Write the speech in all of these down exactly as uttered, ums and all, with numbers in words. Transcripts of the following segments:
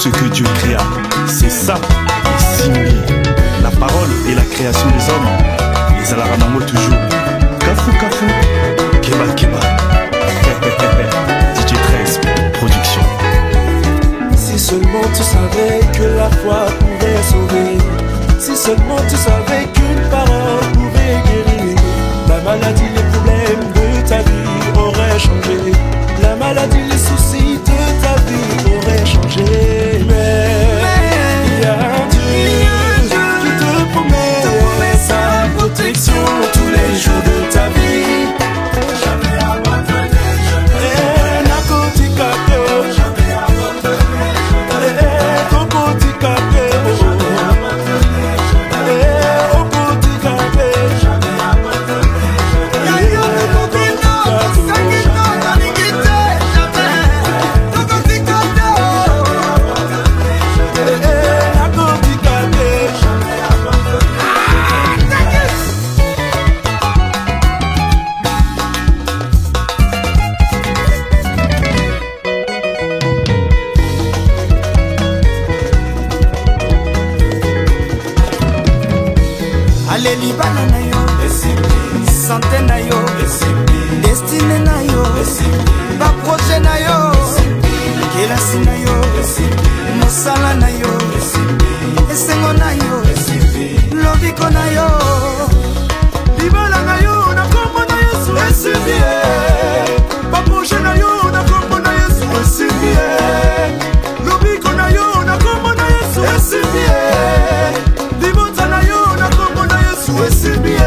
ce que Dieu créa. C'est ça, et Simbi. La parole et la création des hommes. Les alaranamo toujours. Kafou, kafou. Keba, keba. D J treize, production. Si seulement tu savais que la foi pouvait sauver. Si seulement tu savais qu'une parole pouvait guérir. La maladie, les problèmes de ta vie auraient changé. La maladie, les soucis de ta vie auraient changé. Mais il y a un Dieu qui te promet sa protection tous les jours de ta vie. Jamais abandonné, jamais narcotique, jamais abandonné, narcotique, jamais abandonné, Allez libana na yo, santé na yo, destiné na yo, ba projet na yo, kelasi na yo, mosala na yo, esengo na yo, lobiko na yo, libala na yo na kombo na Yesu esibie, ba projet na yo na kombo na Yesu esibie, lobiko na yo na kombo na Yesu esibie, libota na yo na kombo na Yesu esibie.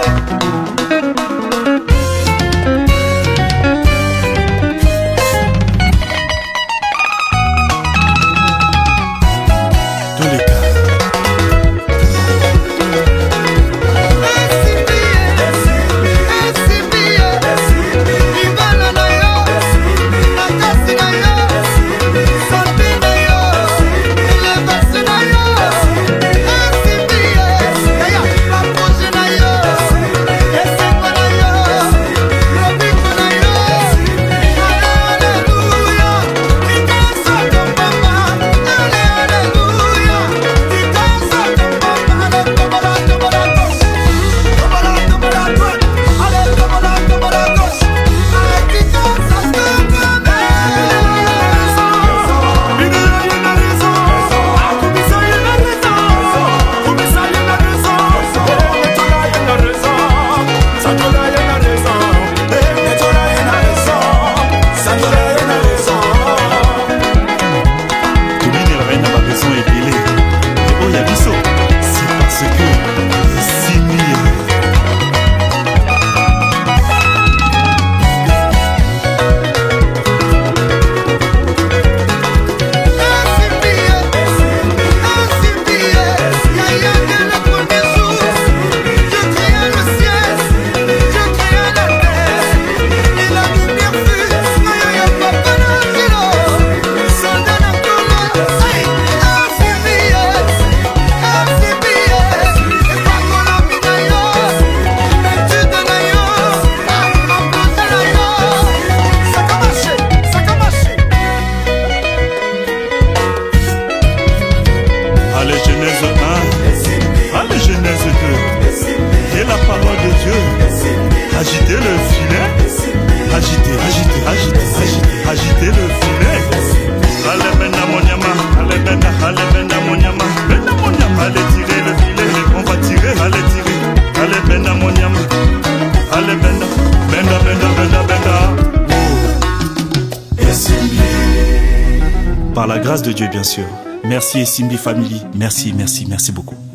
Agitez le filet, agitez, agitez, agitez, agitez, agitez le filet. Allez bena monyama, allez bena, allez bena monyama, bena monyama, allez tirer le filet, on va tirer, allez tirer, allez bena monyama, allez bena, bena, bena, bena, bena. Oh. Esimbi. Par la grâce de Dieu bien sûr. Merci Esimbi Family, merci, merci, merci beaucoup.